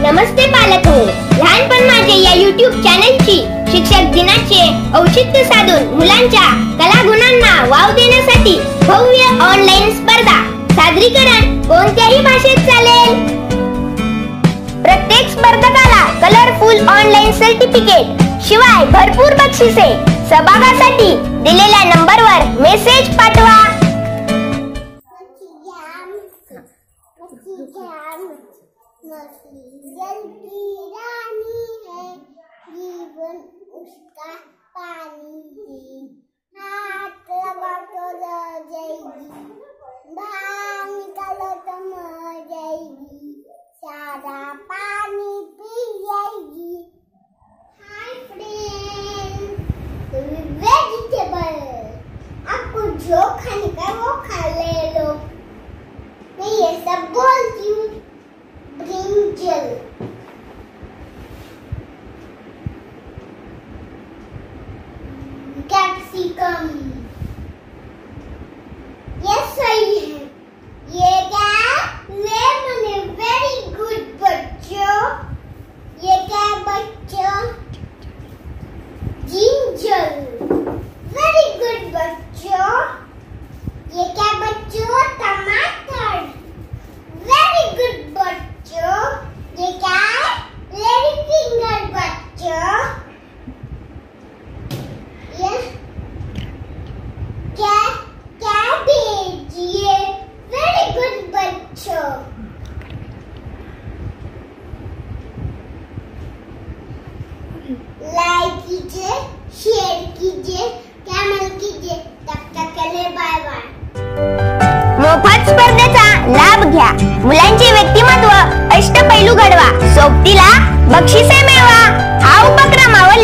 नमस्ते पालक हो, लहानपण माझे या YouTube चॅनलची शिक्षक दिनाचे औचित्य साधून मुलांच्या कलागुणांना वाव देण्यासाठी भव्य ऑनलाईन स्पर्धा सादरीकरण कोणत्याही भाषेत चालेल। प्रत्येक स्पर्धकाला कलरफुल ऑनलाईन सर्टिफिकेट शिवाय भरपूर बक्षिसे। सहभागासाठी दिलेल्या नंबरवर मेसेज पाठवा। जलती रानी है, जीवन उसका पानी है, हाथ लगा तो रह जाएगी, बाहर निकालो तो मर जाएगी, सारा पानी पी जाएगी। हाय फ्रेंड्स, वेजिटेबल, आपको जो खाने का वो खा ले लो। मैं ये सब बोलती हूँ। ब्रिंजल, कैप्सिकम, ये सही है। ये क्या लेमन है, वेरी गुड बच्चों। ये क्या बच्चों? जिंजर, वेरी गुड बच्चों। ये क्या बच्चों? टमाटर, वेरी गुड बच्चों। ये क्या है? लेडी फिंगर बच्चों। ये क्या? कैबेज, ये वेरी गुड बच्चों। लाइक कीजिए, शेयर कीजिए, कमेंट कीजिए। तब तक के लिए बाय बाय। मोफत स्पर्धेचा लाभ घ्या। मुलांचे व्यक्तिमत्व अष्टपैलू घडवा। सोबतीला बक्षिसे मिळवा। हा उपक्रम